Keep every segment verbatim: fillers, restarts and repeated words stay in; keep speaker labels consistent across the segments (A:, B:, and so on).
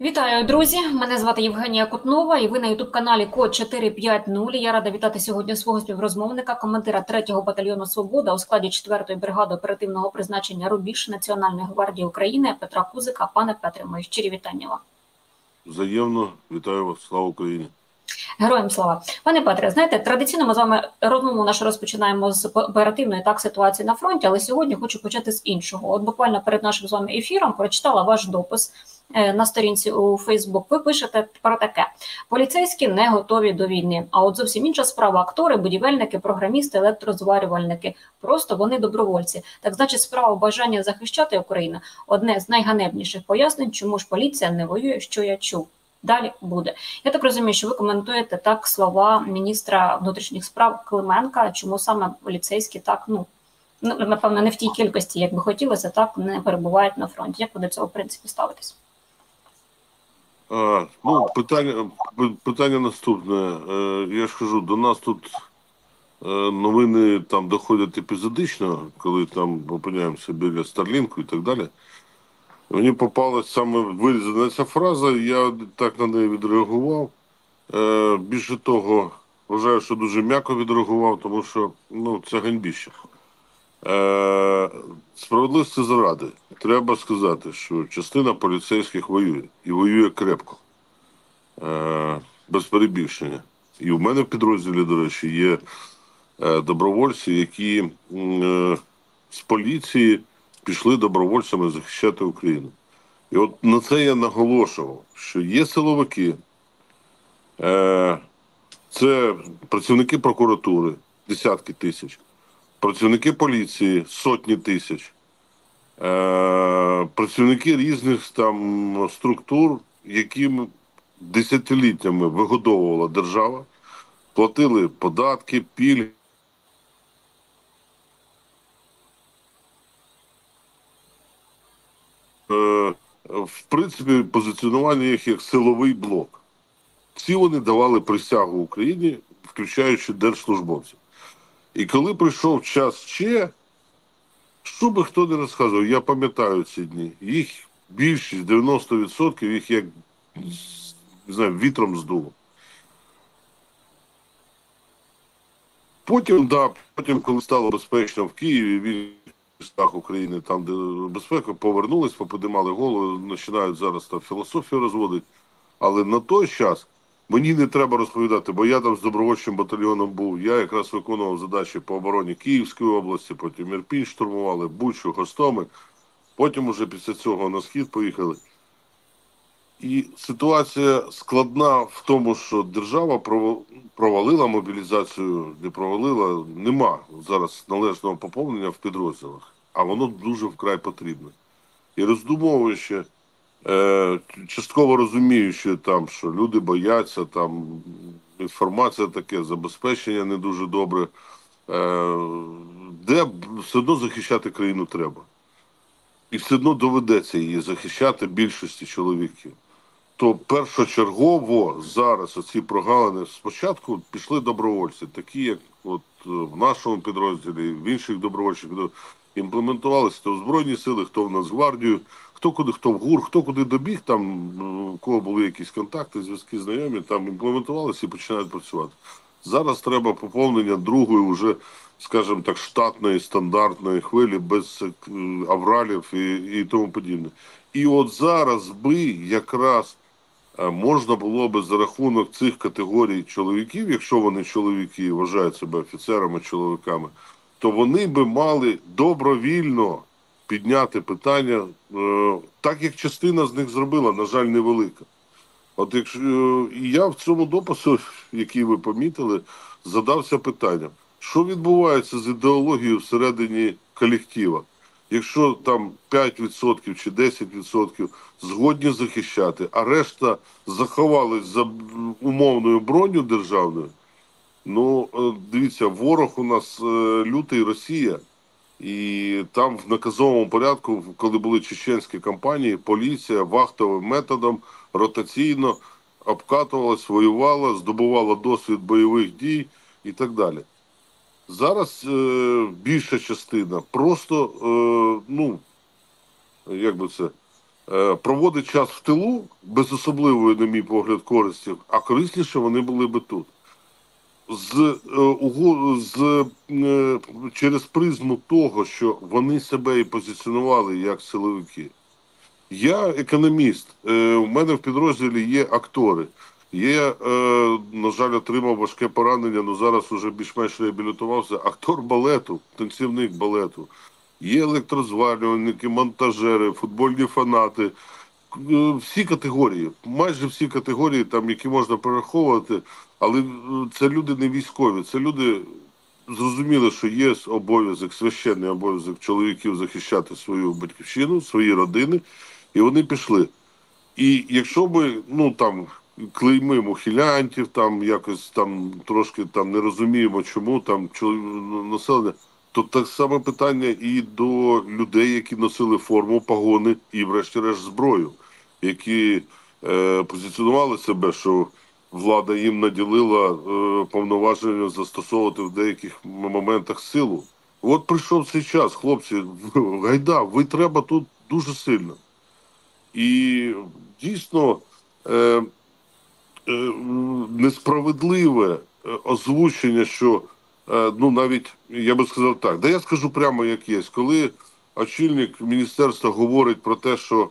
A: Вітаю, друзі! Мене звати Євгенія Кутнова, і ви на ютуб-каналі Код чотири п'ять нуль. Я рада вітати сьогодні свого співрозмовника, командира третього батальйону «Свобода» у складі четвертої бригади оперативного призначення «Рубіж» Національної гвардії України Петра Кузика. Пане Петре, мої щирі вітання вам.
B: Взаємно. Вітаю вас. Слава Україні.
A: Героям слава. Пане Петре, знаєте, традиційно ми з вами розмову нашу розпочинаємо з оперативної так ситуації на фронті, але сьогодні хочу почати з іншого. От буквально перед нашим з вами ефіром прочитала ваш допис на сторінці у Фейсбук. Ви пишете про таке: поліцейські не готові до війни. А от зовсім інша справа: актори, будівельники, програмісти, електрозварювальники. Просто вони добровольці. Так значить, справа бажання захищати Україну – одне з найганебніших пояснень, чому ж поліція не воює, що я чув. Далі буде. Я так розумію, що ви коментуєте так слова міністра внутрішніх справ Клименка, чому саме поліцейські так, ну, напевно, не в тій кількості, як би хотілося, так не перебувають на фронті. Як ви до цього, в принципі, ставитесь?
B: А, ну, питання, питання наступне. Е, я ж кажу, до нас тут е, новини там доходять епізодично, коли там опиняємося біля Старлінку і так далі. Мені попалась саме вирізана ця фраза, я так на неї відреагував. Е, більше того, вважаю, що дуже м'яко відреагував, тому що ну, це ганьбіще. Е, справедливості заради. Треба сказати, що частина поліцейських воює. І воює крепко. Е, без перебільшення. І в мене в підрозділі, до речі, є е, добровольці, які е, з поліції пішли добровольцями захищати Україну. І от на це я наголошував, що є силовики, е, це працівники прокуратури, десятки тисяч, працівники поліції, сотні тисяч, е, працівники різних там структур, яким десятиліттями вигодовувала держава, платили податки, пільги. В принципі, позиціонування їх як силовий блок. Всі вони давали присягу Україні, включаючи держслужбовців. І коли прийшов час ще, що би хто не розказував, я пам'ятаю ці дні, їх більшість, дев'яносто відсотків, їх як, не знаю, вітром здуло. Потім, да, потім, коли стало безпечно в Києві, в містах України, там, де безпека, повернулись, поподимали голову, починають зараз там філософію розводити. Але на той час мені не треба розповідати, бо я там з добровольчим батальйоном був. Я якраз виконував задачі по обороні Київської області, потім Ірпінь штурмували, Бучу, Гостомель. Потім уже після цього на схід поїхали. І ситуація складна в тому, що держава провалила мобілізацію, не провалила, нема зараз належного поповнення в підрозділах, а воно дуже вкрай потрібне. І роздумовуючи, е, частково розуміючи, там, що люди бояться, там, інформація таке, забезпечення не дуже добре, е, де все одно захищати країну треба. І все одно доведеться її захищати більшості чоловіків. То першочергово зараз оці прогалини спочатку пішли добровольці, такі як от в нашому підрозділі, в інших добровольчих підрозділах, імплементувалися то в Збройні Сили, хто в Нацгвардію, хто куди, хто в ГУР, хто куди добіг, там у кого були якісь контакти, зв'язки, знайомі, там імплементувалися і починають працювати. Зараз треба поповнення другої вже, скажімо так, штатної, стандартної хвилі, без авралів і, і тому подібне. І от зараз би якраз можна було би за рахунок цих категорій чоловіків, якщо вони чоловіки вважають себе офіцерами, чоловіками, то вони би мали добровільно підняти питання, так як частина з них зробила, на жаль, невелика. От якщо і я в цьому допису, який ви помітили, задався питанням, що відбувається з ідеологією всередині колектива? Якщо там п'ять відсотків чи десять відсотків згодні захищати, а решта заховались за умовною броню державною, ну, дивіться, ворог у нас лютий Росія, і там в наказовому порядку, коли були чеченські кампанії, поліція вахтовим методом ротаційно обкатувалась, воювала, здобувала досвід бойових дій і так далі. Зараз е, більша частина просто, е, ну, як би це, е, проводить час в тилу без особливої, на мій погляд, користі, а корисніше вони були би тут. З, е, уго- з, е, через призму того, що вони себе і позиціонували як силовики. Я економіст. Е, у мене в підрозділі є актори. Є, е, на жаль, отримав важке поранення, але зараз уже більш-менш реабілітувався. Актор балету, танцівник балету. Є електрозварювальники, монтажери, футбольні фанати. Е, Всі категорії, майже всі категорії, там, які можна перераховувати, але е, це люди не військові, це люди зрозуміли, що є обов'язок, священний обов'язок чоловіків захищати свою батьківщину, свої родини, і вони пішли. І якщо ми, ну там, клеймимо ухилянтів, там якось там трошки там не розуміємо, чому там чол- населення, то так само питання і до людей, які носили форму, погони і, врешті-решт, зброю, які е, позиціонували себе, що влада їм наділила е, повноваження застосовувати в деяких моментах силу. От прийшов цей час, хлопці, гайда, ви треба тут дуже сильно. І дійсно е, е, несправедливе е, озвучення, що е, ну навіть я би сказав так, да я скажу прямо як є, коли очільник міністерства говорить про те, що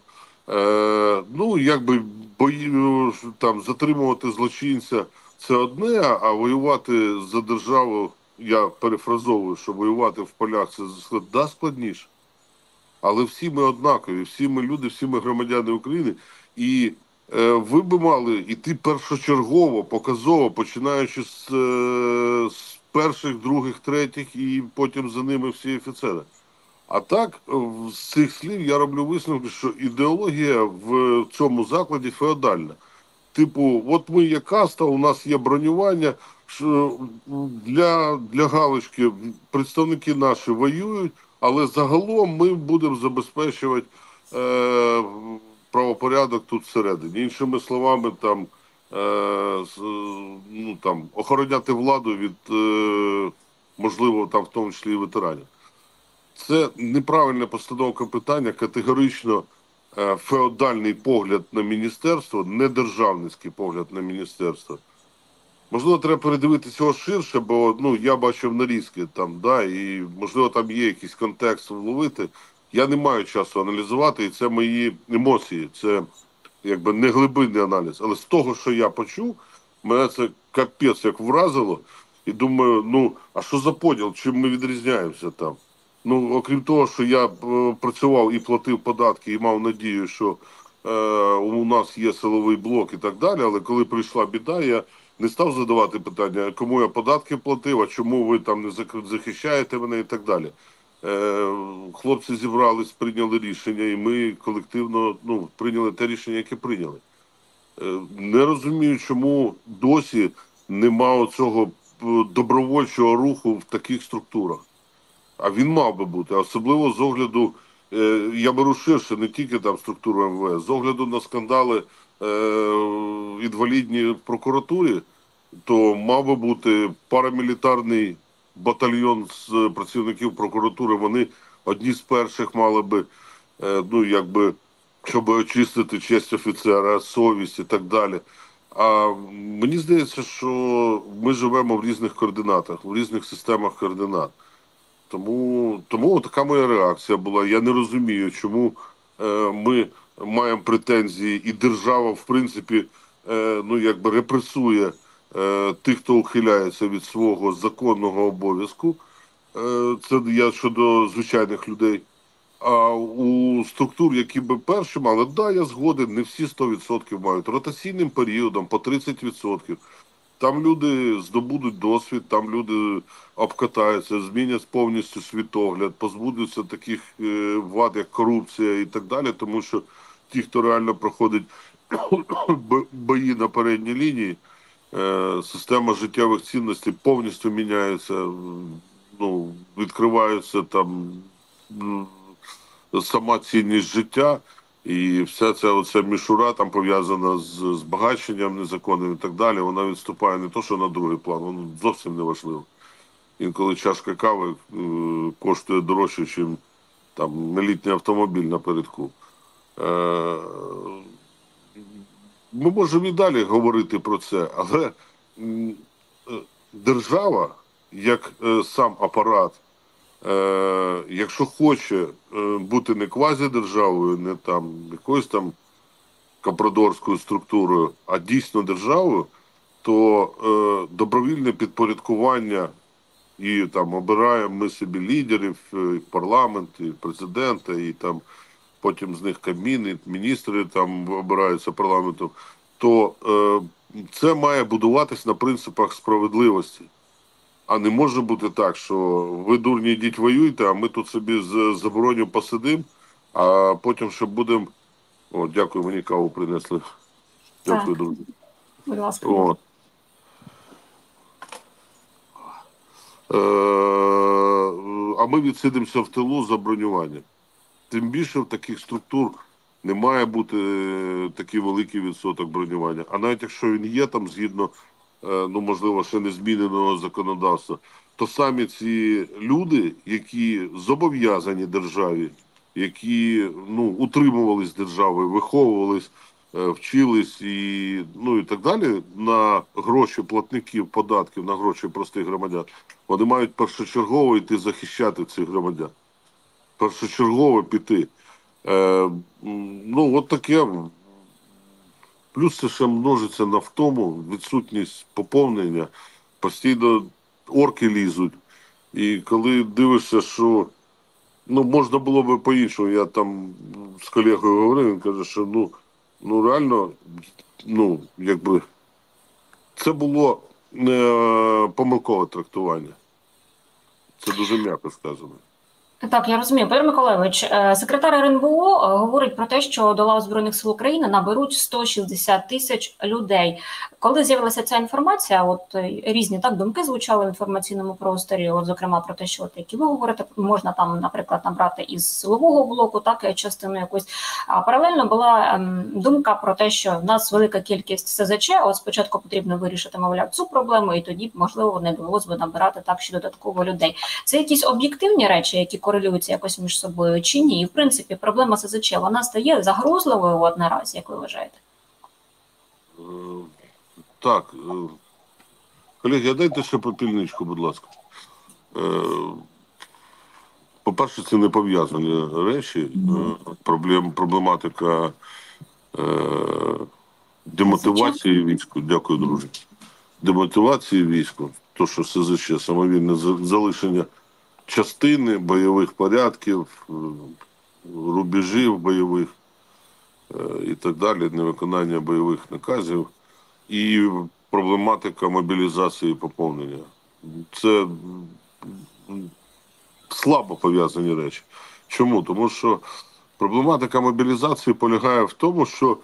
B: е, ну якби бої, там затримувати злочинця це одне, а воювати за державу, я перефразовую, що воювати в полях це да, складніше. Але всі ми однакові, всі ми люди, всі ми громадяни України. І е, ви би мали йти першочергово, показово, починаючи з, е, з перших, других, третіх, і потім за ними всі офіцери. А так, е, з цих слів я роблю висновки, що ідеологія в цьому закладі феодальна. Типу, от ми є каста, у нас є бронювання, що для, для галочки представники наші воюють, але загалом ми будемо забезпечувати е, правопорядок тут всередині. Іншими словами, там, е, ну, там, охороняти владу від, е, можливо, там, в тому числі і ветеранів. Це неправильна постановка питання, категорично е, феодальний погляд на міністерство, не державницький погляд на міністерство. Можливо, треба передивитися його ширше, бо ну, я бачив нарізки там, да, і можливо там є якийсь контекст вловити. Я не маю часу аналізувати, і це мої емоції, це якби не глибинний аналіз. Але з того, що я почув, мене це капець як вразило. І думаю, ну, а що за поділ, чим ми відрізняємося там? Ну, окрім того, що я е, працював і платив податки, і мав надію, що е, у нас є силовий блок і так далі, але коли прийшла біда, я не став задавати питання, кому я податки платив, а чому ви там не захищаєте мене і так далі. Е, хлопці зібрались, прийняли рішення, і ми колективно ну, прийняли те рішення, яке прийняли. Е, не розумію, чому досі нема цього добровольчого руху в таких структурах. А він мав би бути, особливо з огляду, е, я беру ширше, не тільки там структуру ем ве ес, з огляду на скандали е, інвалідні в прокуратурі, то мав би бути парамілітарний батальйон з працівників прокуратури, вони одні з перших мали би, е, ну, якби, щоб очистити честь офіцера, совість і так далі. А мені здається, що ми живемо в різних координатах, в різних системах координат. Тому, тому така моя реакція була. Я не розумію, чому е, ми маємо претензії, і держава, в принципі, е, ну, якби репресує е, тих, хто ухиляється від свого законного обов'язку. Е, це я щодо звичайних людей. А у структур, які би перші мали, да, я згоден, не всі сто відсотків мають. Ротаційним періодом по тридцять відсотків. Там люди здобудуть досвід, там люди обкатаються, змінять повністю світогляд, позбудуться таких е, вад, як корупція і так далі, тому що ті, хто реально проходить бої на передній лінії, е, система життєвих цінностей повністю міняється, ну, відкриваються там м, сама цінність життя. І вся ця оця мішура там пов'язана з збагаченням незаконним і так далі, вона відступає не то, що на другий план, воно зовсім не важливо. Інколи чашка кави е, коштує дорожче, ніж там елітний автомобіль напередку. Ми можемо і далі говорити про це, але держава, як сам апарат, якщо хоче бути не квазідержавою, не там якоюсь там компрадорською структурою, а дійсно державою, то е, добровільне підпорядкування і там обираємо ми собі лідерів, і парламент, і президента, і там потім з них Кабмін, і міністри там обираються парламентом, то е, це має будуватись на принципах справедливості. А не може бути так, що ви, дурні, йдіть воюйте, а ми тут собі з забороню посидимо, а потім ще будемо... О, дякую, мені каву принесли. Дякую, друзі.
A: Будь ласка.
B: От. Е, а ми відсидимося в тилу за бронювання. Тим більше в таких структур не має бути такий великий відсоток бронювання. А навіть якщо він є там згідно, ну можливо, ще не зміненого законодавства, то самі ці люди, які зобов'язані державі, які ну, утримувались державою, виховувались, вчились і, ну, і так далі, на гроші платників податків, на гроші простих громадян, вони мають першочергово йти захищати цих громадян. Першочергово піти. Е, ну, от таке. Плюс це ще множиться на втому, відсутність поповнення, постійно орки лізуть. І коли дивишся, що ну, можна було би по-іншому, я там з колегою говорив, він каже, що ну, ну реально, ну, якби, це було е, помилкове трактування. Це дуже м'яко сказано.
A: Так, я розумію. Петро Миколайович, секретар ер ен бе о говорить про те, що до лав Збройних сил України наберуть сто шістдесят тисяч людей. Коли з'явилася ця інформація, от різні так думки звучали в інформаційному просторі, от зокрема про те, що от, які ви говорите, можна там, наприклад, набрати із силового блоку, так, частину якусь. А паралельно була ем, думка про те, що в нас велика кількість ес зет че, от спочатку потрібно вирішити, мовляв, цю проблему, і тоді, можливо, не довелося би набирати так ще додатково людей. Це якісь об'єктивні речі, які корелюються якось між собою чи ні? І, в принципі, проблема ес зет че, вона стає загрозливою от наразі, як ви вважаєте?
B: Так. Колеги, дайте ще попільничку, будь ласка. По-перше, це не пов'язані речі. Проблем, проблематика демотивації війську. Дякую, друзі. Демотивації війську. То, що ес зет че, самовільне залишення частини бойових порядків, рубежів бойових і так далі, невиконання бойових наказів і проблематика мобілізації і поповнення. Це слабо пов'язані речі. Чому? Тому що проблематика мобілізації полягає в тому, що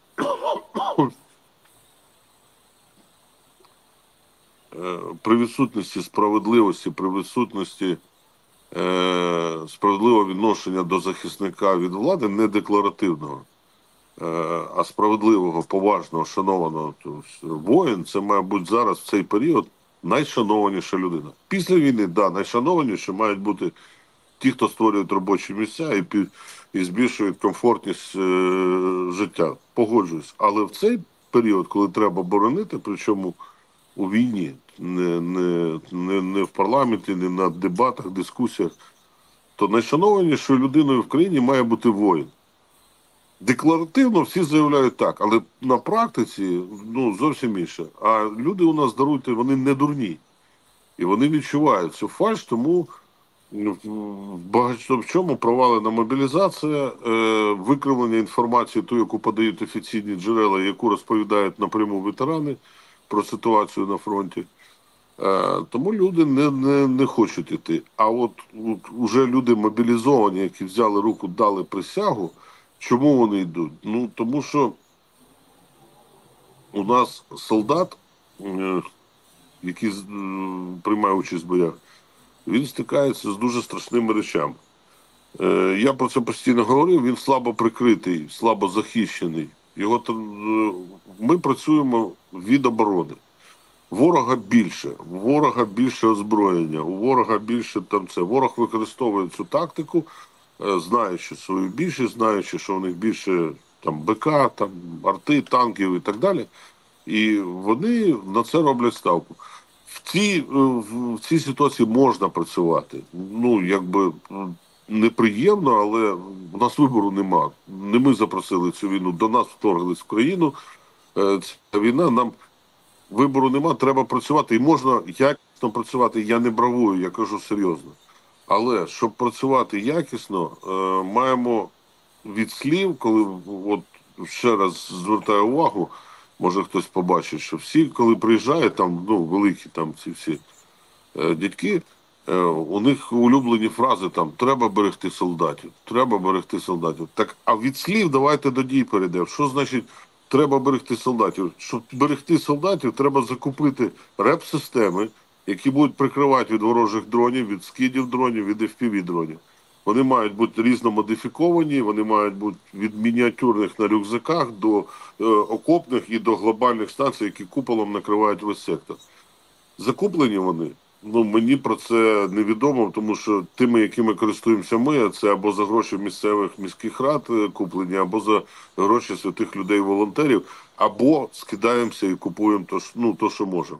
B: при відсутності справедливості, при відсутності е, справедливого відношення до захисника від влади, не декларативного, е, а справедливого, поважного, шанованого, тобто, воїн, це має бути зараз в цей період найшанованіша людина. Після війни, да, найшанованіші мають бути ті, хто створюють робочі місця і, під, і збільшують комфортність е, життя. Погоджуюсь. Але в цей період, коли треба боронити, причому у війні, не, не, не, не в парламенті, не на дебатах, дискусіях, то найшанованішою людиною в країні має бути воїн. Декларативно всі заявляють так, але на практиці ну, зовсім інше. А люди у нас, даруйте, вони не дурні. І вони відчувають цю фальш, тому багато в чому провалена мобілізація, викривлення інформації, ту, яку подають офіційні джерела, яку розповідають напряму ветерани про ситуацію на фронті. Тому люди не, не, не хочуть іти. А от, от уже люди мобілізовані, які взяли руку, дали присягу, чому вони йдуть? Ну, тому що у нас солдат, який приймає участь в боях, він стикається з дуже страшними речами. Я про це постійно говорив, він слабо прикритий, слабо захищений. Його, ми працюємо від оборони. Ворога більше, у ворога більше озброєння, у ворога більше там це. Ворог використовує цю тактику знаючи свою більшість, знаючи, що у них більше там БК, там арти, танків і так далі. І вони на це роблять ставку. В цій, в цій ситуації можна працювати. Ну, якби неприємно, але у нас вибору нема. Не ми запросили цю війну, до нас вторглись в країну. Ця війна, нам вибору нема, треба працювати. І можна якісно працювати, я не бравую, я кажу серйозно. Але щоб працювати якісно, маємо від слів, коли, от ще раз звертаю увагу, може хтось побачить, що всі, коли приїжджають, там, ну, великі там ці всі е, дядьки, е, у них улюблені фрази там «треба берегти солдатів», «треба берегти солдатів». Так, а від слів давайте до дій перейдемо. Що значить «треба берегти солдатів»? Щоб берегти солдатів, треба закупити реп-системи, які будуть прикривати від ворожих дронів, від скидів дронів, від еф пі ві-дронів. Вони мають бути різномодифіковані, вони мають бути від мініатюрних на рюкзаках до е, окопних і до глобальних станцій, які куполом накривають весь сектор. Закуплені вони, ну мені про це невідомо, тому що тими, якими користуємося ми, це або за гроші місцевих міських рад куплені, або за гроші святих людей-волонтерів, або скидаємося і купуємо то, ну, то що можемо.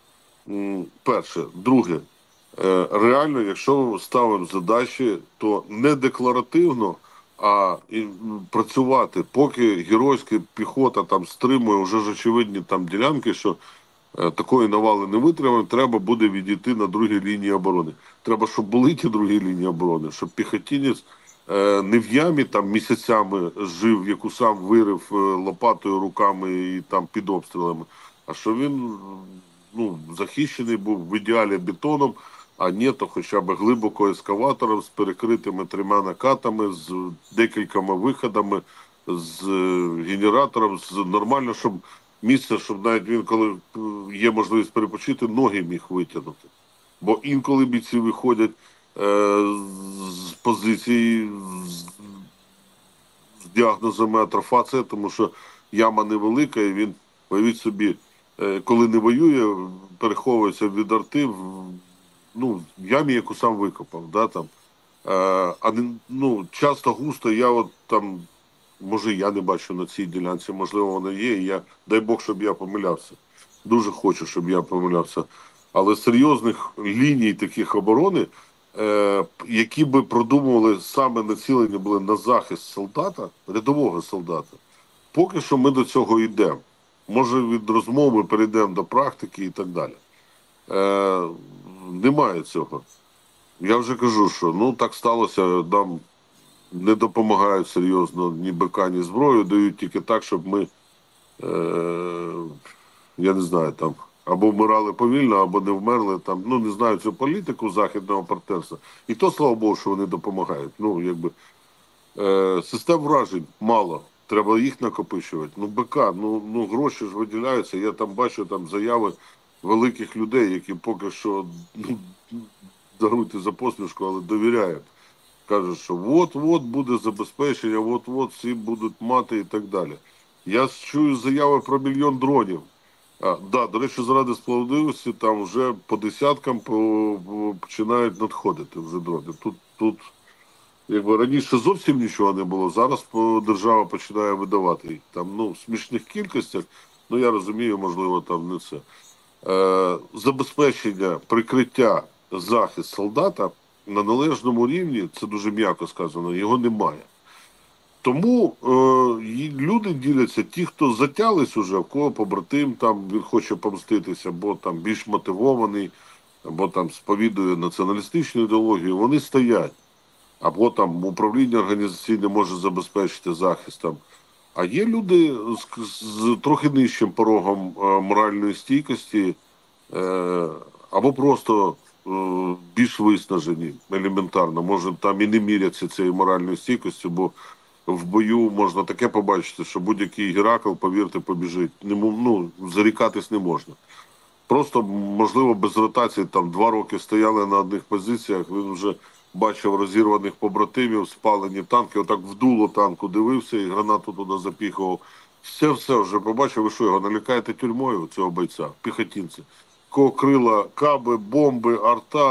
B: Перше. Друге. Реально, якщо ставимо задачі, то не декларативно, а і працювати, поки геройська піхота там стримує вже ж очевидні там ділянки, що е, такої навали не витримаємо, треба буде відійти на другій лінії оборони. Треба, щоб були ті другі лінії оборони, щоб піхотінець е, не в ямі там місяцями жив, яку сам вирив е, лопатою, руками і там під обстрілами, а що він ну, захищений був в ідеалі бетоном, а ні, то хоча б глибоко ескаватором з перекритими трьома накатами, з декількома виходами, з генератором, з нормально, щоб місце, щоб навіть він, коли є можливість перепочити, ноги міг витягнути. Бо інколи бійці виходять е, з позиції з, з діагнозами атрофація, тому що яма невелика, і він, уявіть собі, е, коли не воює, переховується від арти в ну, в ямі, яку сам викопав, да, там. Е, а ну, часто густо я от там, може я не бачу на цій ділянці, можливо вона є, і я, дай Бог, щоб я помилявся. Дуже хочу, щоб я помилявся. Але серйозних ліній таких оборони, е, які би продумували, саме націлені були на захист солдата, рядового солдата, поки що ми до цього йдемо. Може від розмови перейдемо до практики і так далі. Е, Немає цього. Я вже кажу, що ну так сталося, нам не допомагають серйозно ні БК, ні зброю, дають тільки так, щоб ми, е, я не знаю, там, або вмирали повільно, або не вмерли, там, ну не знаю цю політику західного партнерства. І то, слава Богу, що вони допомагають. Ну, якби, е, систем вражень мало, треба їх накопичувати. Ну, БК, ну, ну гроші ж виділяються, я там бачу там заяви великих людей, які поки що, ну, даруйте за посмішку, але довіряють. Кажуть, що от-от буде забезпечення, от-от всі будуть мати і так далі. Я чую заяви про мільйон дронів. А, да, до речі, заради справедливості там вже по десяткам по, по, починають надходити вже дрони. Тут, тут якби раніше зовсім нічого не було, зараз держава починає видавати їх. Там, ну, в смішних кількостях, ну я розумію, можливо, там не це. Е, забезпечення, прикриття, захист солдата на належному рівні, це дуже м'яко сказано, його немає. Тому е, люди діляться, ті, хто затялись уже, в кого побратим, там він хоче помститися, або там більш мотивований, або там сповідує націоналістичну ідеологію, вони стоять. Або там управління організаційне може забезпечити захист там. А є люди з, з трохи нижчим порогом е, моральної стійкості, е, або просто е, більш виснажені, елементарно. Може там і не міряться цією моральною стійкістю, бо в бою можна таке побачити, що будь-який Геракл, повірте, побіжить. Не, ну, зарікатись не можна. Просто, можливо, без ротації, там два роки стояли на одних позиціях, він вже бачив розірваних побратимів, спалені танки, отак в дуло танку дивився і гранату туди запіхував. Все-все вже побачив, ви що, його налякаєте тюрмою, цього бойця, піхотінця. Кого крила каби, бомби, арта,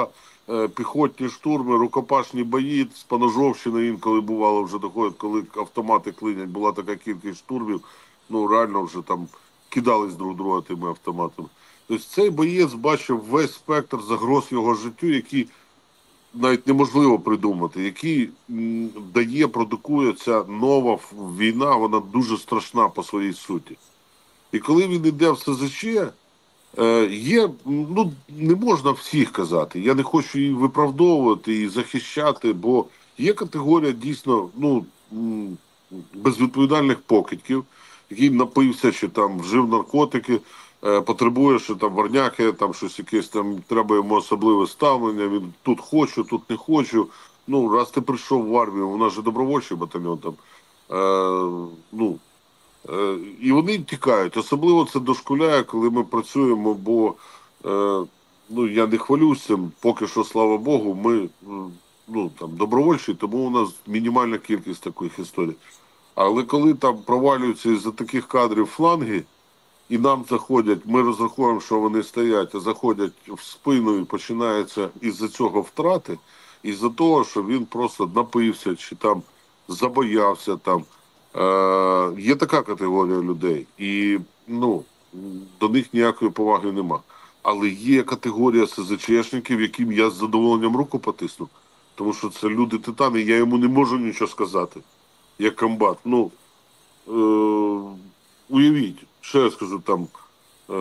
B: е, піхотні штурми, рукопашні бої, з поножовщини інколи бувало вже доходить, коли автомати клинять, була така кількість штурмів, ну реально вже там кидались друг друга тими автоматами. Тобто цей боєць бачив весь спектр загроз його життю, які навіть неможливо придумати, який м, дає, продукує ця нова війна, вона дуже страшна по своїй суті. І коли він йде в СЗЧ, е, є, ну, не можна всіх казати, я не хочу її виправдовувати і захищати, бо є категорія дійсно, ну, м, безвідповідальних покидьків, який напився чи там вжив наркотики, е, потребує, що там варняки, там щось якесь там, треба йому особливе ставлення, він тут хочу, тут не хочу. Ну, раз ти прийшов в армію, у нас же добровольчий батальйон там, е, ну, е, і вони тікають. Особливо це дошкуляє, коли ми працюємо, бо, е, ну, я не хвалюсь цим, поки що, слава Богу, ми, ну, там, добровольчі, тому у нас мінімальна кількість таких історій. Але коли там провалюються із-за таких кадрів фланги, і нам заходять, ми розраховуємо, що вони стоять, а заходять в спину і починається із-за цього втрати, із-за того, що він просто напився чи там забоявся. Там. Е, є така категорія людей. І ну, до них ніякої поваги нема. Але є категорія СЗЧшників, яким я з задоволенням руку потисну. Тому що це люди-титани, я йому не можу нічого сказати, як комбат. Ну, е, уявіть, ще я скажу, там, е,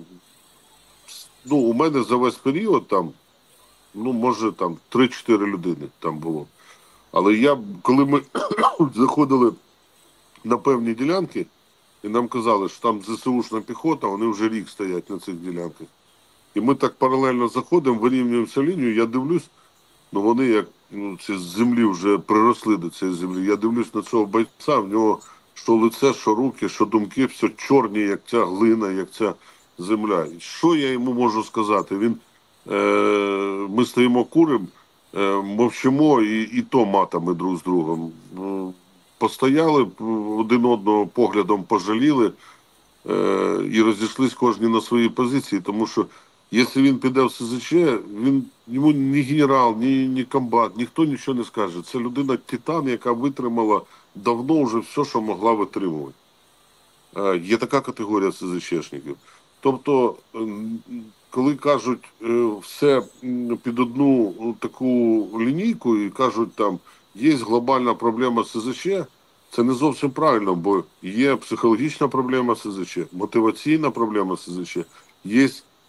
B: ну, у мене за весь період там, ну, може, там, три-чотири людини там було. Але я, коли ми заходили на певні ділянки, і нам казали, що там ЗСУшна піхота, вони вже рік стоять на цих ділянках. І ми так паралельно заходимо, вирівнюємося лінію, я дивлюсь, ну вони як, ну, ці з землі вже приросли до цієї землі. Я дивлюсь на цього бойця, в нього що лице, що руки, що думки, все чорні, як ця глина, як ця земля. І що я йому можу сказати? Він, е, ми стоїмо курим, е, мовчимо і, і то матами друг з другом. Постояли, один одного поглядом пожаліли е, і розійшлись кожні на свої позиції, тому що якщо він піде в СЗЧ, він, йому ні генерал, ні, ні комбат, ніхто нічого не скаже. Це людина-титан, яка витримала давно вже все, що могла витримувати. Е, є така категорія СЗЧшників. Тобто, е, коли кажуть е, все під одну таку лінійку і кажуть, там, є глобальна проблема СЗЧ, це не зовсім правильно, бо є психологічна проблема СЗЧ, мотиваційна проблема СЗЧ, є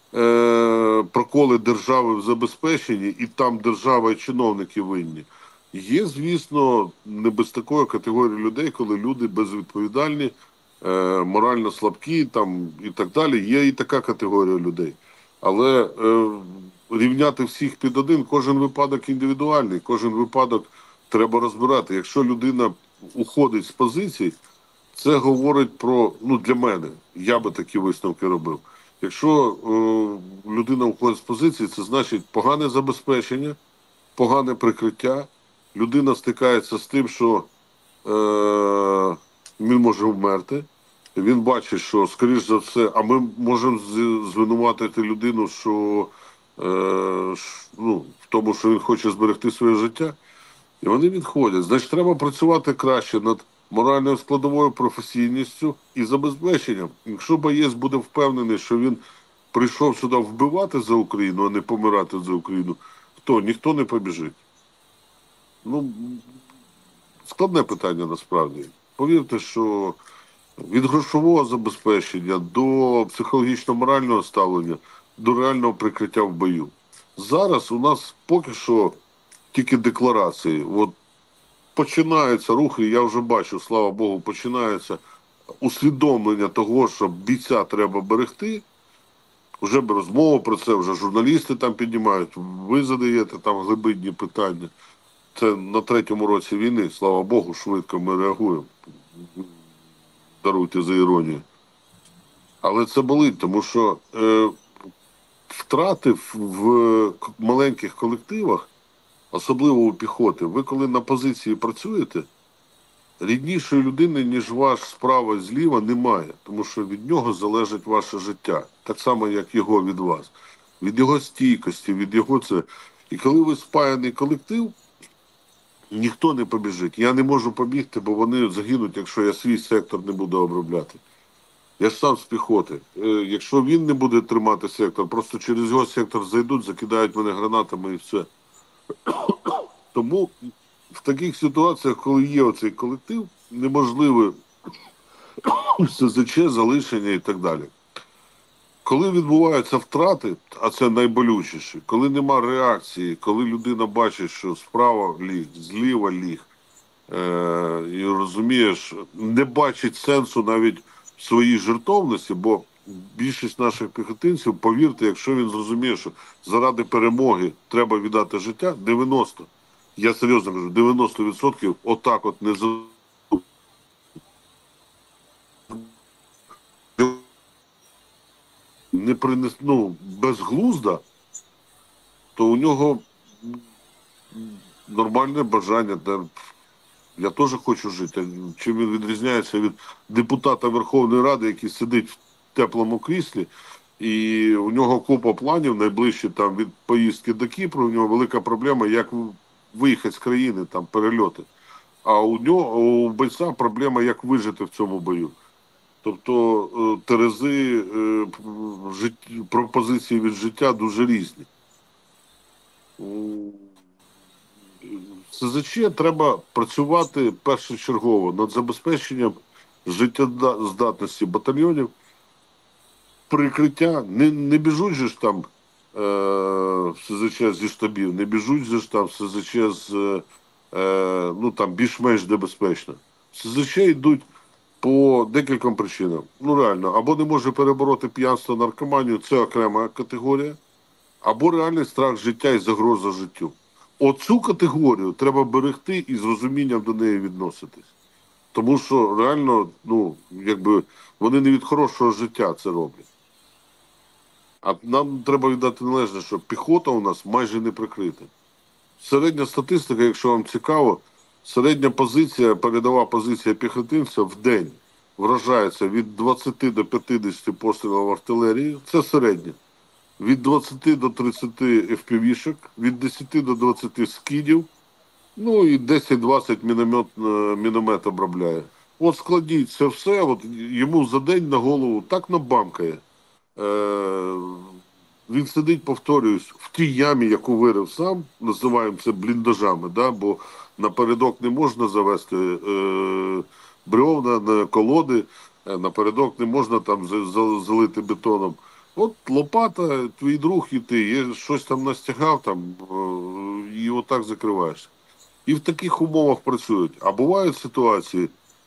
B: е, проколи держави в забезпеченні, і там держава і чиновники винні. Є, звісно, не без такої категорії людей, коли люди безвідповідальні, е, морально слабкі там, і так далі. Є і така категорія людей. Але е, рівняти всіх під один, кожен випадок індивідуальний, кожен випадок треба розбирати. Якщо людина уходить з позицій, це говорить про, ну для мене, я би такі висновки робив. Якщо е, людина уходить з позиції, це значить погане забезпечення, погане прикриття, людина стикається з тим, що е, він може вмерти, він бачить, що, скоріш за все, а ми можемо звинуватити людину, що, е, ну, в тому, що він хоче зберегти своє життя, і вони відходять. Значить, треба працювати краще над моральною складовою, професійністю і забезпеченням. Якщо боєць буде впевнений, що він прийшов сюди вбивати за Україну, а не помирати за Україну, хто? Ніхто не побіжить. Ну, складне питання насправді. Повірте, що від грошового забезпечення до психологічно-морального ставлення, до реального прикриття в бою. Зараз у нас поки що тільки декларації. От починаються рухи, я вже бачу, слава Богу, починається усвідомлення того, що бійця треба берегти. Вже б розмова про це, вже журналісти там піднімають, ви задаєте там глибинні питання. Це на третьому році війни, слава Богу, швидко ми реагуємо. Даруйте за іронію. Але це болить, тому що е, втрати в, в маленьких колективах, особливо у піхоти, ви коли на позиції працюєте, ріднішої людини, ніж ваш справа і зліва, немає. Тому що від нього залежить ваше життя. Так само, як його від вас. Від його стійкості, від його це. І коли ви спаяний колектив, ніхто не побіжить. Я не можу побігти, бо вони загинуть, якщо я свій сектор не буду обробляти. Я ж сам з піхоти. Е, якщо він не буде тримати сектор, просто через його сектор зайдуть, закидають мене гранатами і все. Тому в таких ситуаціях, коли є оцей колектив, неможливе СЗЧ, залишення і так далі. Коли відбуваються втрати, а це найболючіше, коли нема реакції, коли людина бачить, що справа ліг, зліва ліг, е- і розумієш, не бачить сенсу навіть в своїй жертовності, бо більшість наших піхотинців, повірте, якщо він зрозуміє, що заради перемоги треба віддати життя, дев'яносто, я серйозно кажу, дев'яносто відсотків отак от не за не принес, ну, безглузда, то у нього нормальне бажання. Я теж хочу жити. Чим він відрізняється від депутата Верховної Ради, який сидить в теплому кріслі, і у нього купа планів, найближчі там від поїздки до Кіпру, у нього велика проблема, як виїхати з країни, там перельоти. А у нього, у бойця проблема, як вижити в цьому бою. Тобто терези пропозиції від життя дуже різні. СЗЧ треба працювати першочергово над забезпеченням життєздатності батальйонів, прикриття. Не, не біжуть же ж там е, СЗЧ зі штабів, не біжуть же ж там СЗЧ з е, ну там більш-менш небезпечно. СЗЧ йдуть по декільком причинам. Ну реально, або не може перебороти п'янство, наркоманію, це окрема категорія, або реальний страх життя і загроза життю. Оцю категорію треба берегти і з розумінням до неї відноситись. Тому що реально, ну, якби вони не від хорошого життя це роблять. А нам треба віддати належне, що піхота у нас майже не прикрита. Середня статистика, якщо вам цікаво, середня позиція, передова позиція піхотинця в день вражається від двадцяти до п'ятдесяти пострілів артилерії. Це середня. Від двадцяти до тридцяти еф пі ві-шок, від десяти до двадцяти скидів, ну і десять-двадцять міномет, міномет обробляє. От складіть це все, от йому за день на голову так набамкає. Е, він сидить, повторююсь, в тій ямі, яку вирив сам, називаємо це бліндажами, да, бо напередок не можна завести е, бревна на колоди, напередок не можна там залити бетоном. От лопата, твій друг і ти, є, щось там настягав там, і отак закриваєшся. І в таких умовах працюють. А бувають ситуації,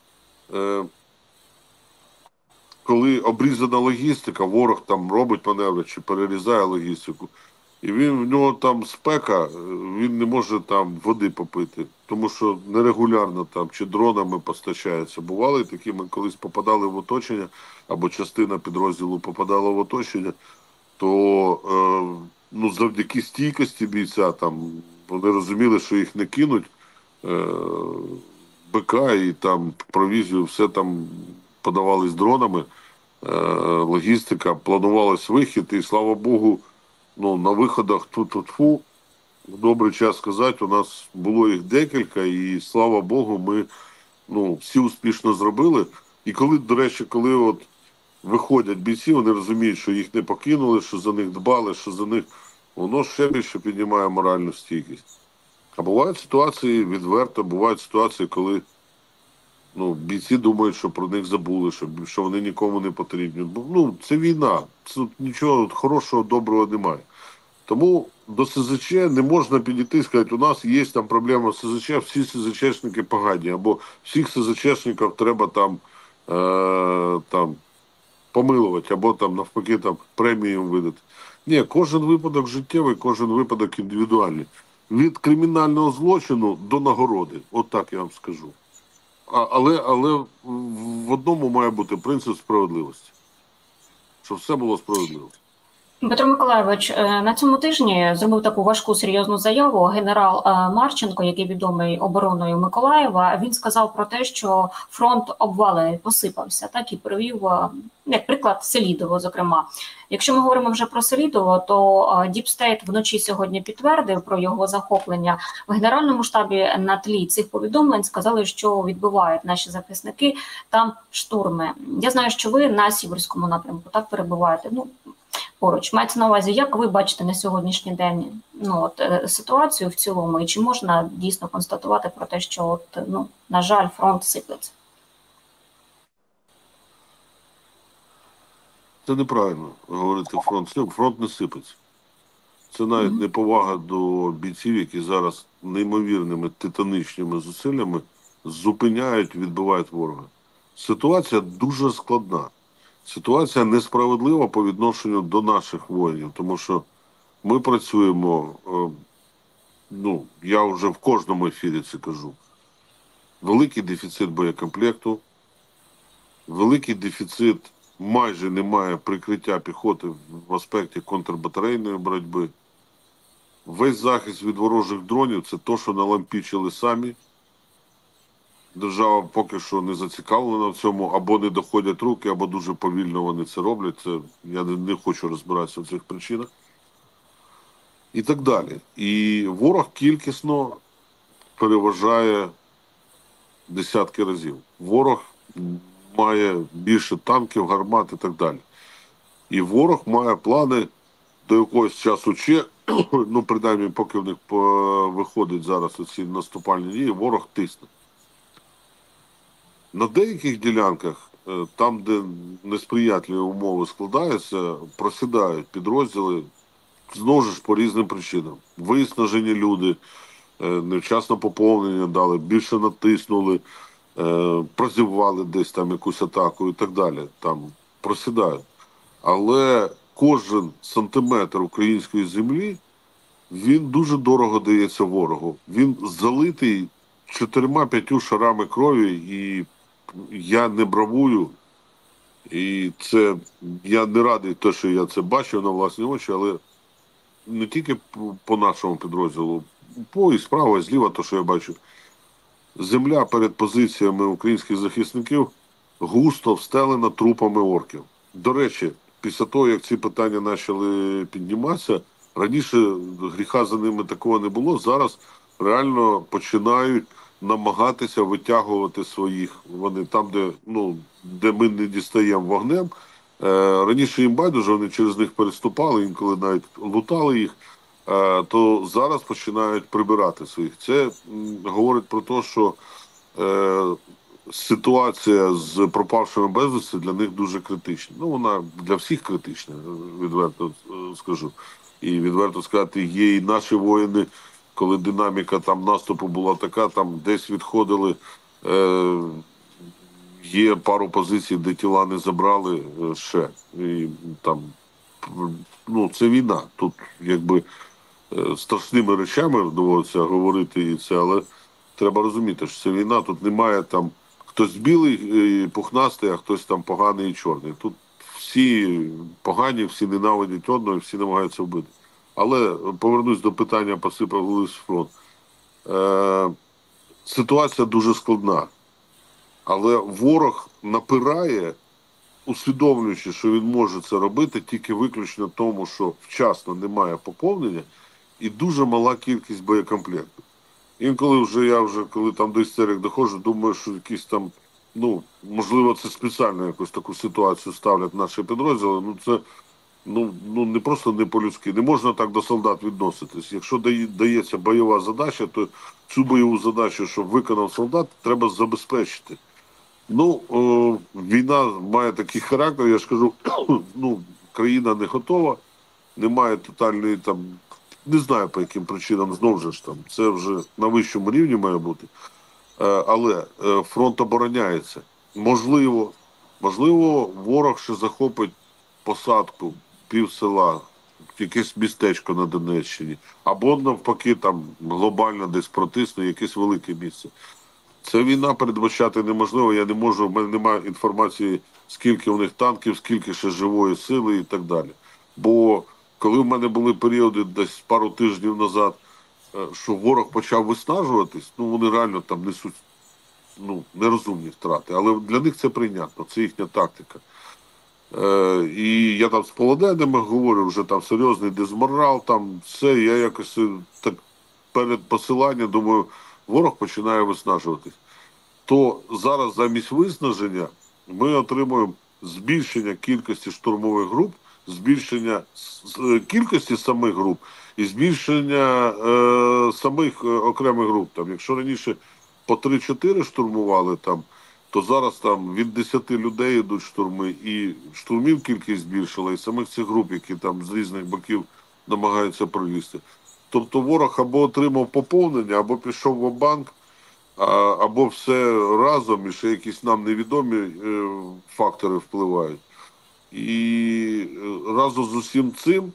B: коли обрізана логістика, ворог там робить маневри чи перерізає логістику, і він, в нього там спека, він не може там води попити, тому що нерегулярно там чи дронами постачається. Бували такі, ми колись попадали в оточення, або частина підрозділу попадала в оточення, то е, ну, завдяки стійкості бійця там вони розуміли, що їх не кинуть, е, БК і там провізію, все там подавались дронами, е, логістика, планувалось вихід, і слава Богу, ну, на виходах тфу-тфу-тфу, добрий час сказати, у нас було їх декілька, і слава Богу, ми, ну, всі успішно зробили. І коли, до речі, коли от виходять бійці, вони розуміють, що їх не покинули, що за них дбали, що за них, воно ще більше піднімає моральну стійкість. А бувають ситуації відверто, бувають ситуації, коли, ну, бійці думають, що про них забули, що, що вони нікому не потрібні. Ну, це війна, це нічого хорошого, доброго немає. Тому до СЗЧ не можна підійти і сказати, у нас є там проблема з СЗЧ, всі СЗЧшники погані, або всіх СЗЧшників треба там, е, там помилувати, або там навпаки там премію видати. Ні, кожен випадок життєвий, кожен випадок індивідуальний. Від кримінального злочину до нагороди, от так я вам скажу. А, але, але в одному має бути принцип справедливості. Щоб все було справедливо.
A: Петро Миколайович, на цьому тижні зробив таку важку серйозну заяву генерал Марченко, який відомий обороною Миколаєва. Він сказав про те, що фронт обвалений, посипався, так і привів, як приклад, Селідово, зокрема. Якщо ми говоримо вже про Селідово, то Діпстейт вночі сьогодні підтвердив про його захоплення. В Генеральному штабі на тлі цих повідомлень сказали, що відбивають наші захисники там штурми. Я знаю, що ви на Сіверському напрямку так перебуваєте. Ну, поруч. Мається на увазі, як ви бачите на сьогоднішній день ну, от, ситуацію в цілому, і чи можна дійсно констатувати про те, що, от, ну, на жаль, фронт сиплеться?
B: Це неправильно говорити фронт. Фронт не сипеться. Це навіть mm-hmm. неповага до бійців, які зараз неймовірними титанічними зусиллями зупиняють, відбивають ворога. Ситуація дуже складна. Ситуація несправедлива по відношенню до наших воїнів, тому що ми працюємо, ну, я вже в кожному ефірі це кажу, великий дефіцит боєкомплекту, великий дефіцит, майже немає прикриття піхоти в аспекті контрбатарейної боротьби. Весь захист від ворожих дронів – це те, що налампічили самі. Держава поки що не зацікавлена в цьому, або не доходять руки, або дуже повільно вони це роблять. Це, я не, не хочу розбиратися в цих причинах. І так далі. І ворог кількісно переважає десятки разів. Ворог має більше танків, гармат і так далі. І ворог має плани до якогось часу чи, ну, принаймні, поки в них виходить зараз оці наступальні дії, ворог тисне. На деяких ділянках, там, де несприятливі умови складаються, просідають підрозділи, знову ж по різним причинам. Виснажені люди, невчасно поповнення дали, більше натиснули, прозівали десь там якусь атаку і так далі. Там просідають. Але кожен сантиметр української землі, він дуже дорого дається ворогу. Він залитий чотирма-п'ятю шарами крові, і я не бравую, і це, я не радий те, що я це бачив на власні очі, але не тільки по нашому підрозділу, по і справа, і зліва, то, що я бачу. Земля перед позиціями українських захисників густо встелена трупами орків. До речі, після того, як ці питання почали підніматися, раніше гріха за ними такого не було, зараз реально починають намагатися витягувати своїх. Вони там, де, ну, де ми не дістаємо вогнем. Е, раніше їм байдуже, вони через них переступали, інколи навіть лутали їх, е, то зараз починають прибирати своїх. Це м, говорить про те, що е, ситуація з пропавшими безвісти для них дуже критична. Ну, вона для всіх критична, відверто скажу. І відверто сказати, є і наші воїни, коли динаміка там наступу була така, там десь відходили, е, є пару позицій, де тіла не забрали е, ще. І там, ну, це війна. Тут, якби, е, страшними речами доводиться говорити і це, але треба розуміти, що це війна, тут немає там хтось білий і пухнастий, а хтось там поганий і чорний. Тут всі погані, всі ненавидять одного, всі намагаються вбити. Але повернусь до питання посипав фронт. Е, ситуація дуже складна. Але ворог напирає, усвідомлюючи, що він може це робити тільки виключно тому, що вчасно немає поповнення і дуже мала кількість боєкомплекту. Інколи вже я вже, коли там до істерик доходжу, думаю, що якісь там, ну, можливо, це спеціально якусь таку ситуацію ставлять наші підрозділи. Ну, це Ну, ну не просто не по-людськи. Не можна так до солдат відноситись. Якщо дається бойова задача, то цю бойову задачу, щоб виконав солдат, треба забезпечити. Ну, о, війна має такий характер, я ж кажу, ну, країна не готова, немає тотальної там, не знаю по яким причинам, знову ж там, це вже на вищому рівні має бути. Е, але е, фронт обороняється. Можливо, можливо, ворог ще захопить посадку, пів села, якесь містечко на Донеччині, або навпаки там глобально десь протисне якесь велике місце. Це війна передбачати неможливо, я не можу, в мене немає інформації, скільки у них танків, скільки ще живої сили і так далі. Бо коли в мене були періоди десь пару тижнів назад, що ворог почав виснажуватись, ну вони реально там несуть ну, нерозумні втрати, але для них це прийнятно, це їхня тактика. Е, І я там з полоненими говорю, вже там серйозний дезморал, там все, я якось так перед посиланням думаю, ворог починає виснажуватись. То зараз замість виснаження ми отримуємо збільшення кількості штурмових груп, збільшення кількості самих груп і збільшення е, самих окремих груп. Там, якщо раніше по три-чотири штурмували, там, то зараз там від десяти людей йдуть штурми, і штурмів кількість збільшила, і самих цих груп, які там з різних боків намагаються пролізти. Тобто ворог або отримав поповнення, або пішов в банк, або все разом, і ще якісь нам невідомі е, фактори впливають. І разом з усім цим,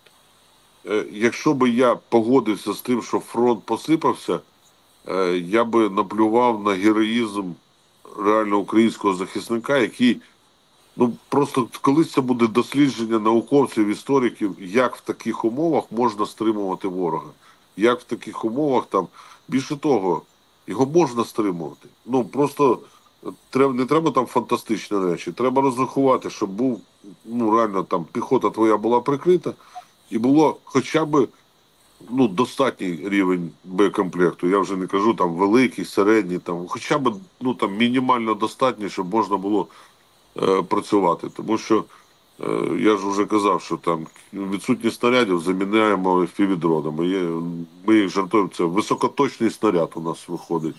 B: е, якщо би я погодився з тим, що фронт посипався, е, я би наплював на героїзм реально українського захисника, який, ну просто колись це буде дослідження науковців, істориків, як в таких умовах можна стримувати ворога. Як в таких умовах там, більше того, його можна стримувати. Ну, просто треба, не треба там фантастичні речі. Треба розрахувати, щоб був, ну, реально там піхота твоя була прикрита, і було хоча б, ну, достатній рівень боєкомплекту. Я вже не кажу там великий, середній, там, хоча б, ну, там мінімально достатній, щоб можна було е, працювати. Тому що е, я ж вже казав, що там відсутність снарядів заміняємо еф пі ві-дронами. Є, ми їх жартуємо, це високоточний снаряд у нас виходить.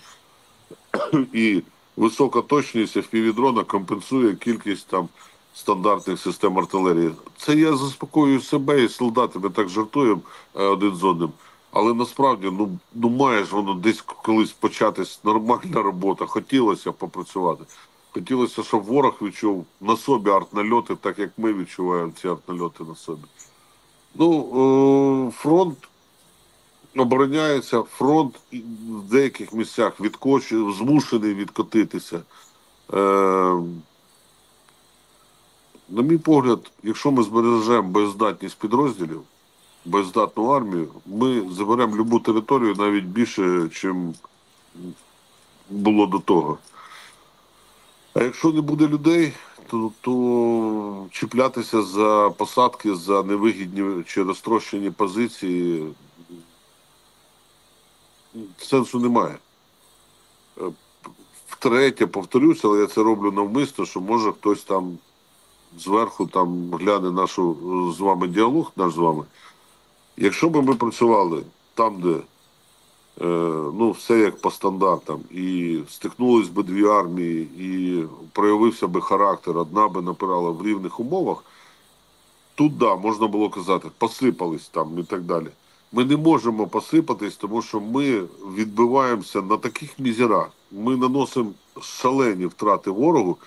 B: І висока точність еф пі ві-дрона компенсує кількість там стандартних систем артилерії. Це я заспокоюю себе і солдати, ми так жартуємо один з одним. Але насправді, ну, ну має ж воно десь колись початись нормальна робота. Хотілося попрацювати. Хотілося, щоб ворог відчув на собі артнальоти, так як ми відчуваємо ці артнальоти на собі. Ну, фронт обороняється, фронт в деяких місцях відкочує, змушений відкотитися. Е, на мій погляд, якщо ми збережемо боєздатність підрозділів, боєздатну армію, ми заберемо любу територію навіть більше, ніж було до того. А якщо не буде людей, то, то чіплятися за посадки, за невигідні чи розтрощені позиції сенсу немає. Втретє, повторюся, але я це роблю навмисно, що може хтось там зверху там гляне нашу з вами діалог, наш з вами. Якщо б ми працювали там, де е, ну, все як по стандартам, і стикнулись би дві армії, і проявився би характер, одна би напирала в рівних умовах, тут, да, можна було казати, посипались там і так далі. Ми не можемо посипатись, тому що ми відбиваємося на таких мізерах. Ми наносимо шалені втрати ворогу.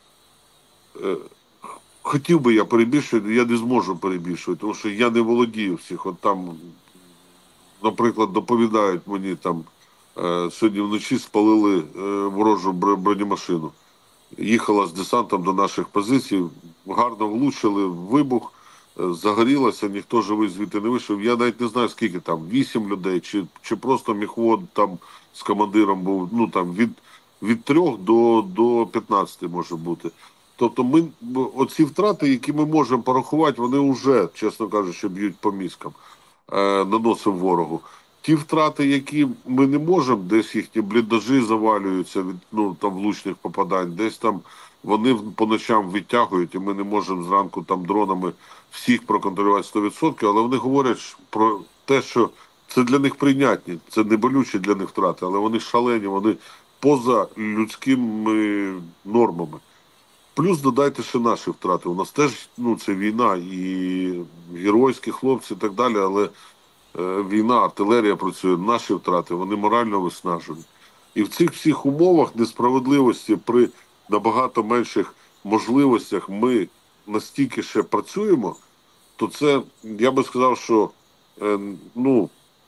B: Хотів би я перебільшувати, я не зможу перебільшувати, тому що я не володію всіх. От там, наприклад, доповідають мені, там сьогодні вночі спалили ворожу бронемашину. Їхала з десантом до наших позицій, гарно влучили, вибух. Загорілося, ніхто живий звідти не вийшов. Я навіть не знаю, скільки там, вісім людей, чи, чи просто міхвод там з командиром був, ну там від, від трьох до, до п'ятнадцяти може бути. Тобто ми, оці втрати, які ми можемо порахувати, вони вже, чесно кажучи, б'ють по мізкам, е, наносимо ворогу. Ті втрати, які ми не можемо, десь їхні бліндажі завалюються від, ну, там, влучних попадань, десь там вони по ночам відтягують, і ми не можемо зранку там дронами всіх проконтролювати сто відсотків, але вони говорять про те, що це для них прийнятні, це не болючі для них втрати, але вони шалені, вони поза людськими нормами. Плюс додайте ще наші втрати. У нас теж, ну, це війна, і геройські хлопці і так далі, але е, війна, артилерія працює, наші втрати, вони морально виснажують. І в цих всіх умовах несправедливості при набагато менших можливостях ми настільки ще працюємо, то це, я би сказав, що, е, ну,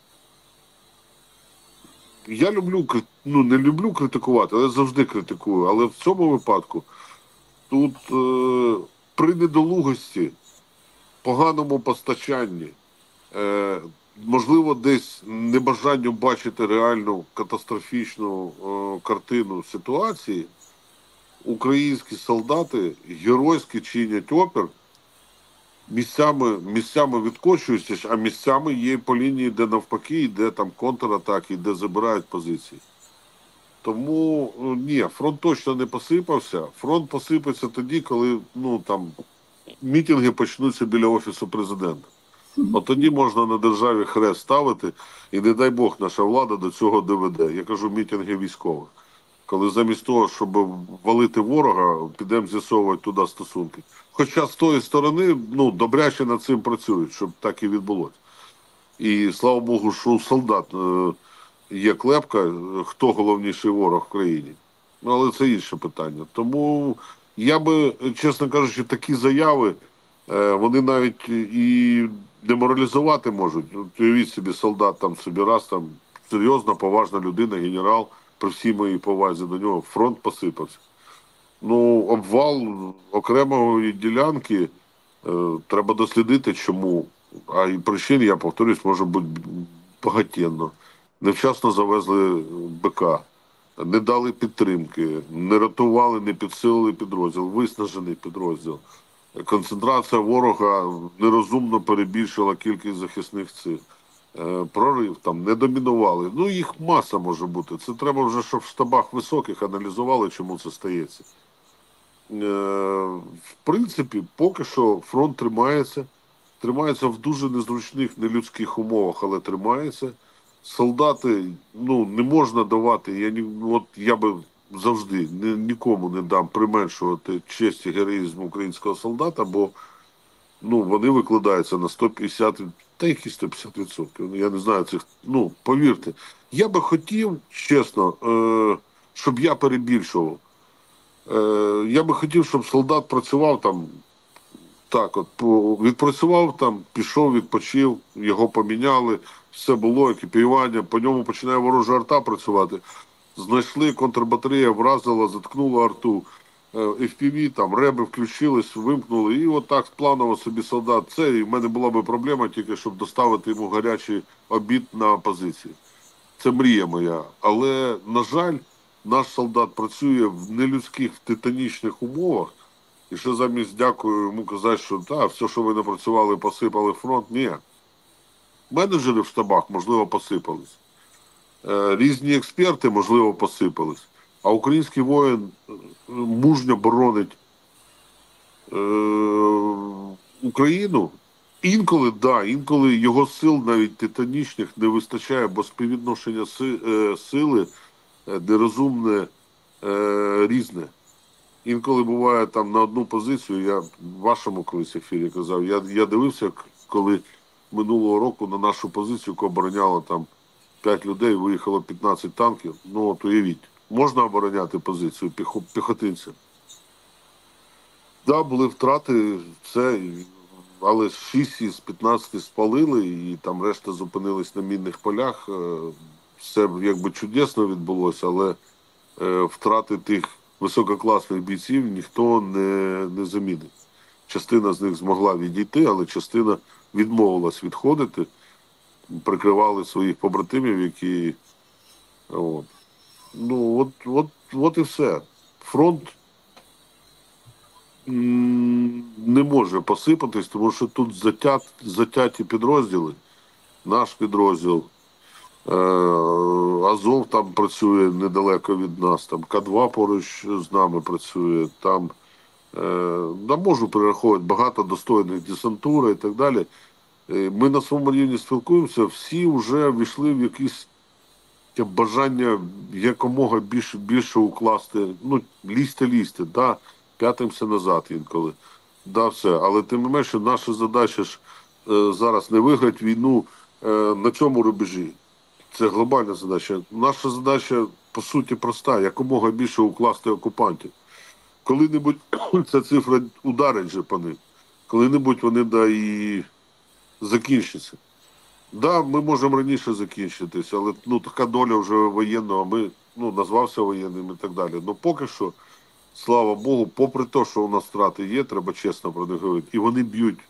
B: я люблю, ну, не люблю критикувати, але завжди критикую. Але в цьому випадку тут е, при недолугості поганому постачанні, е, можливо, десь небажанню бачити реальну катастрофічну е, картину ситуації, українські солдати геройськи чинять опір, місцями, місцями відкочуються, а місцями є по лінії, де навпаки йде там контратаки, де забирають позиції. Тому, ні, фронт точно не посипався. Фронт посипеться тоді, коли, ну, там, мітинги почнуться біля Офісу Президента. От тоді можна на державі хрест ставити, і не дай Бог наша влада до цього доведе. Я кажу, мітинги військових. Коли замість того, щоб валити ворога, підемо з'ясовувати туди стосунки. Хоча з тої сторони, ну, добряче над цим працюють, щоб так і відбулося. І слава Богу, що у солдат е, є клепка, хто головніший ворог в країні. Ну, але це інше питання. Тому я би, чесно кажучи, такі заяви, е, вони навіть і деморалізувати можуть. Уявіть собі, солдат там собі раз, там серйозна, поважна людина, генерал, при всій моїй повазі до нього, фронт посипався. Ну, обвал окремої ділянки е, треба дослідити, чому. А і причин, я повторюсь, може бути багатенно. Невчасно завезли БК, не дали підтримки, не рятували, не підсилили підрозділ, виснажений підрозділ. Концентрація ворога нерозумно перебільшила кількість захисних цих. Е, прорив там, не домінували. Ну, їх маса може бути. Це треба вже, щоб в штабах високих аналізували, чому це стається. Е, в принципі, поки що фронт тримається. Тримається в дуже незручних, нелюдських умовах, але тримається. Солдати, ну, не можна давати, я, от, я би завжди ні, нікому не дам применшувати честь і героїзм українського солдата, бо, ну, вони викладаються на сто п'ятдесят, та які сто п'ятдесят відсотків, я не знаю цих, ну, повірте. Я би хотів, чесно, е, щоб я перебільшував. Е, я би хотів, щоб солдат працював там, так, от, відпрацював там, пішов, відпочив, його поміняли, все було, екіпіювання, по ньому починає ворожа арта працювати. Знайшли, контрбатарея вразила, заткнула арту, еф пі ві, там, реби включились, вимкнули, і отак планово собі солдат. Це, і в мене була би проблема тільки, щоб доставити йому гарячий обід на позиції. Це мрія моя. Але, на жаль, наш солдат працює в нелюдських, в титанічних умовах, і ще замість дякую йому казати, що та, все, що ви напрацювали, посипали фронт, ні. Менеджери в штабах, можливо, посипались. Е, різні експерти, можливо, посипались. А український воїн мужньо боронить е, Україну. Інколи, да, інколи його сил навіть титанічних не вистачає, бо співвідношення си, е, сили е, нерозумне, е, різне. Інколи буває там на одну позицію, я в вашому колись ефірі казав, я, я дивився, коли минулого року на нашу позицію, яку обороняло там п'ять людей, виїхало п'ятнадцять танків. Ну от уявіть, можна обороняти позицію піхо, піхотинця? Так, да, були втрати, це, але шість із п'ятнадцяти спалили, і там решта зупинились на мінних полях. Все якби чудесно відбулося, але е, втрати тих висококласних бійців ніхто не, не замінить. Частина з них змогла відійти, але частина відмовилась відходити, прикривали своїх побратимів, які... От. Ну, от, от, от і все. Фронт м, не може посипатись, тому що тут затят, затяті підрозділи. Наш підрозділ, е, Азов там працює недалеко від нас, там К два поруч з нами працює, там е, не можу перераховувати багато достойних десантури і так далі. Е, ми на своєму рівні спілкуємося, всі вже війшли в якісь бажання якомога більше, більше укласти, ну, лізти-лізти, да, п'ятимся назад інколи, да, все. Але тим не менше, наша задача ж е, зараз не виграти війну е, на цьому рубежі. Це глобальна задача. Наша задача, по суті, проста, якомога більше укласти окупантів. Коли-небудь ця цифра ударить же по них, коли-небудь вони, да, і закінчаться. Да, ми можемо раніше закінчитися, але, ну, така доля вже воєнного, ми, ну, назвався воєнним і так далі. Ну, поки що, слава Богу, попри те, що у нас втрати є, треба чесно про них говорити, і вони б'ють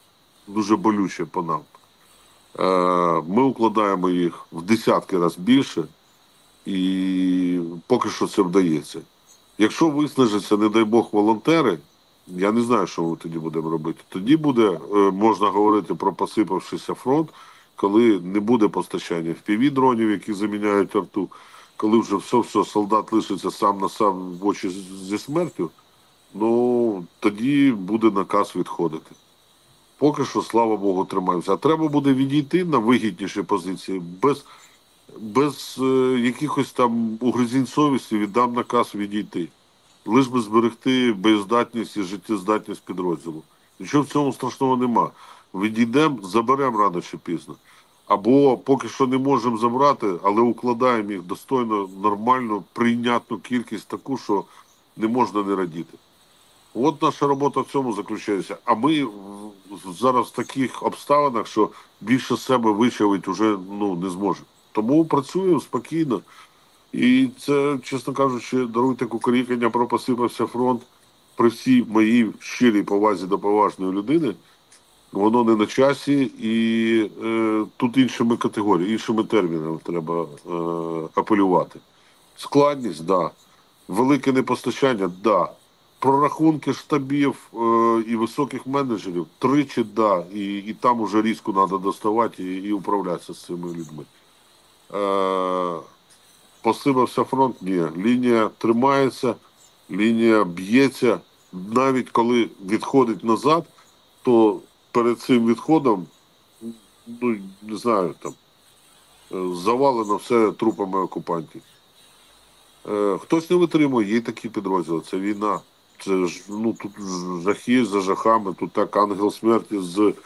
B: дуже болюче по нам. Ми укладаємо їх в десятки разів більше, і поки що це вдається. Якщо виснажаться, не дай Бог, волонтери, я не знаю, що ми тоді будемо робити. Тоді буде, можна говорити про посипавшийся фронт, коли не буде постачання еф пі ві-дронів, які заміняють арту, коли вже все-все, солдат лишиться сам на сам в очі зі смертю, ну, тоді буде наказ відходити. Поки що, слава Богу, тримаємося. А треба буде відійти на вигідніші позиції, без, без е, якихось там угризінь совісті віддам наказ відійти. Лиш би зберегти боєздатність і життєздатність підрозділу. Нічого в цьому страшного нема. Відійдемо, заберемо рано чи пізно. Або поки що не можемо забрати, але укладаємо їх достойно, нормальну, прийнятну кількість таку, що не можна не радіти. От наша робота в цьому заключається. А ми зараз в таких обставинах, що більше себе вичавити вже ну, не зможемо. Тому працюємо спокійно. І це, чесно кажучи, даруйте кукурікання, про посипався фронт. При всій моїй щирій повазі до поважної людини, воно не на часі, і е, тут іншими категоріями, іншими термінами треба е, апелювати. Складність, да. Велике непостачання, да. Прорахунки штабів е, і високих менеджерів тричі, да. І, і там уже різку треба доставати і, і управлятися з цими людьми. Е, посипався фронт? Ні. Лінія тримається, лінія б'ється. Навіть коли відходить назад, то перед цим відходом, ну, не знаю, там, завалено все трупами окупантів. Е, хтось не витримує, є такі підрозділи, це війна. Це ж, ну, тут жахи за жахами, тут так ангел смерті з, е,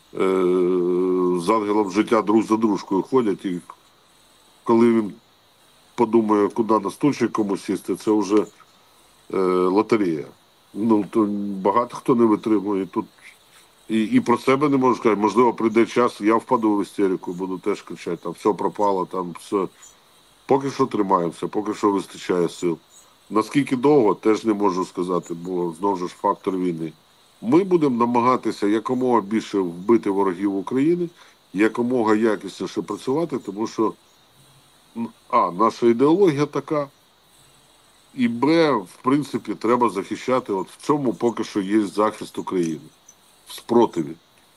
B: з ангелом життя друг за дружкою ходять, і коли він подумає, куди на стульчик комусь сісти, це вже е, лотерея. Ну, то багато хто не витримує. Тут І, і про себе не можу сказати. Можливо, прийде час, я впаду в істерику, буду теж кричати, там все пропало, там все. Поки що тримаємося, поки що вистачає сил. Наскільки довго, теж не можу сказати, бо знову ж фактор війни. Ми будемо намагатися якомога більше вбити ворогів України, якомога якісніше працювати, тому що а, наша ідеологія така, і б, в принципі, треба захищати. От в цьому поки що є захист України. В спротиві.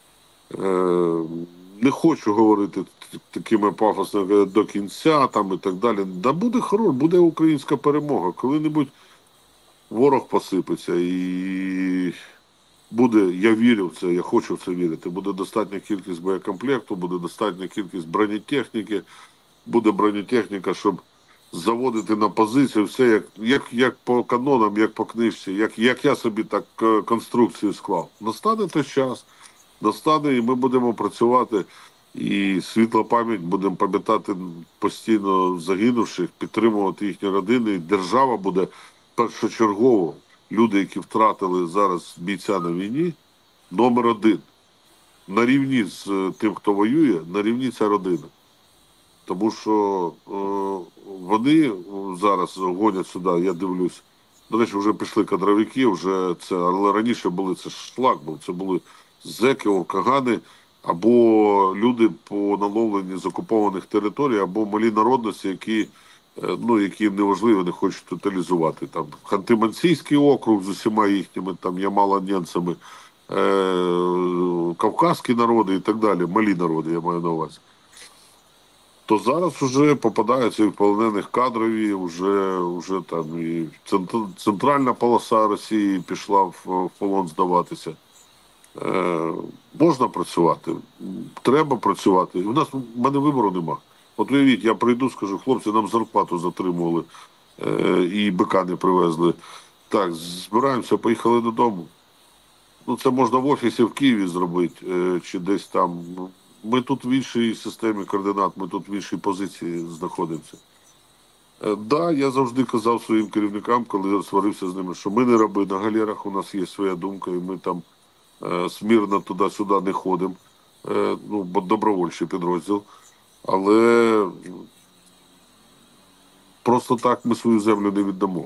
B: Е, не хочу говорити такими пафосними до кінця там і так далі. Да буде хорош, буде українська перемога. Коли-небудь ворог посипеться і буде, я вірю в це, я хочу в це вірити, буде достатня кількість боєкомплекту, буде достатня кількість бронетехніки, буде бронетехніка, щоб заводити на позицію все, як, як, як по канонам, як по книжці, як, як я собі так конструкцію склав. Настане той час, настане, і ми будемо працювати, і світла пам'ять, будемо пам'ятати постійно загинувших, підтримувати їхні родини, і держава буде першочергово, люди, які втратили зараз бійця на війні, номер один. На рівні з тим, хто воює, на рівні ця родина. Тому що е, вони зараз гонять сюди, я дивлюсь, до речі, вже пішли кадровики, вже це, але раніше були, це шлак був, це були зеки, оркагани, або люди по наловленні з окупованих територій, або малі народності, які, е, ну, які неважливо, не хочуть тоталізувати. Там Ханти-Мансійський округ з усіма їхніми там ямало-ненцями, е, кавказькі народи і так далі, малі народи, я маю на увазі. То зараз вже попадаються і полонених кадрові, вже, вже там і центральна полоса Росії пішла в, в полон здаватися. Е, можна працювати, треба працювати. У нас, в мене вибору нема. От уявіть, я прийду, скажу, хлопці, нам зарплату затримували е, і бика не привезли. Так, збираємося, поїхали додому. Ну, це можна в офісі в Києві зробити, е, чи десь там. Ми тут в іншій системі координат, ми тут в іншій позиції знаходимося. Так, да, я завжди казав своїм керівникам, коли сварився з ними, що ми не раби на галерах, у нас є своя думка, і ми там е, смірно туди-сюди не ходимо, е, ну, бо добровольчий підрозділ. Але просто так ми свою землю не віддамо.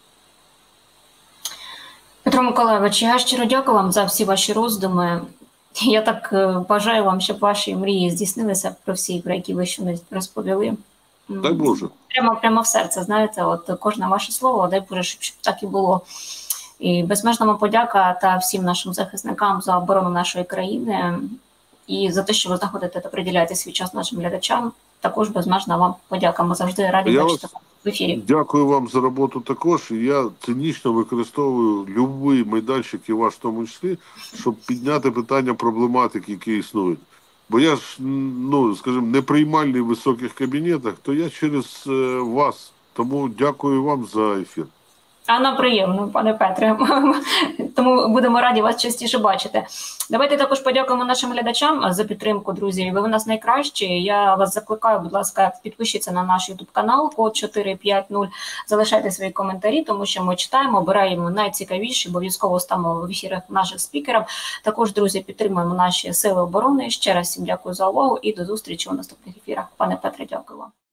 A: Петро Миколайович, я щиро дякую вам за всі ваші роздуми. Я так бажаю вам, щоб ваші мрії здійснилися про всі, про які ви щось розповіли.
B: Дай Боже.
A: Прямо, прямо в серце, знаєте, от кожне ваше слово, дай Боже, щоб, щоб так і було. І безмежна вам подяка та всім нашим захисникам за оборону нашої країни і за те, що ви знаходите та приділяєте свій час нашим глядачам. Також безмежна вам подяка. Ми завжди раді
B: Я
A: бачити вас в ефірі.
B: Дякую вам за роботу також. Я цинічно використовую будь-який майданчик, і ваш в тому числі, щоб підняти питання проблематики, які існують. Бо я ж, ну, скажімо, неприймальний в високих кабінетах, то я через вас. Тому дякую вам за ефір.
A: А нам приємно, пане Петре. Тому будемо раді вас частіше бачити. Давайте також подякуємо нашим глядачам за підтримку, друзі. Ви у нас найкращі. Я вас закликаю, будь ласка, підпишіться на наш ютуб канал, код чотири п'ять нуль. Залишайте свої коментарі, тому що ми читаємо, обираємо найцікавіші, обов'язково ставимо в ефірах наших спікерів. Також, друзі, підтримуємо наші сили оборони. Ще раз всім дякую за увагу і до зустрічі у наступних ефірах. Пане Петре, дякую вам.